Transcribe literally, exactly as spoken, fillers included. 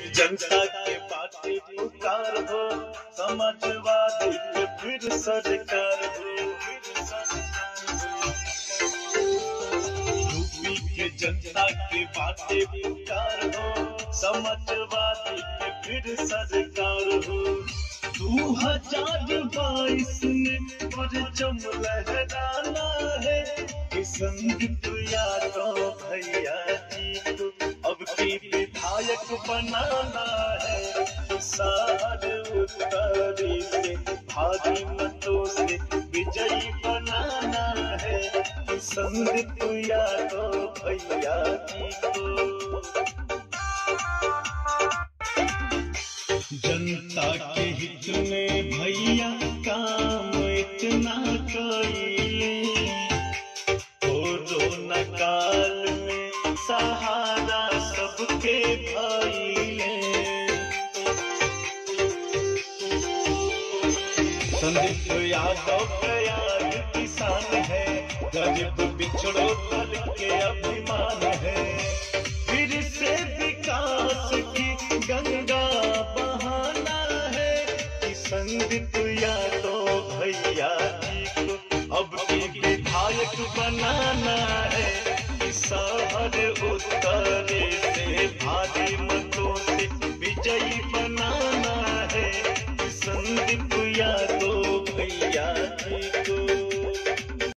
जनता के बाटे पुकार हो, समाजवादी के फिर सरकार हो। यूपी के जनता के बाटे पुकार हो, समाजवादी के फिर सरकार हो। दो हजार बाईस में परचम लहराना है, संदीप यादव भैया जी को अब की विधायक बनाना है। शहर उत्तरी से भारी मतों से विजयी बनाना है, संदीप यादव भैया जी को। जनता के हित में भैया काम इतना कइले, कोरोना काल में सहारा सबके भइले। संदीप यादव प्रयाग किसान है, गरीब पिछड़ो दल के अभिमान है। फिर से विकास की गंगा बहाना है, कि संदीप यादव भैया जी को अब की विधायक बनाना है। शहर उत्तरी